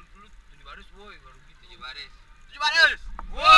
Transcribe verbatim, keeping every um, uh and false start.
lu tujuh baris woi baru gitu. Tujuh baris. Tujuh baris. Woi.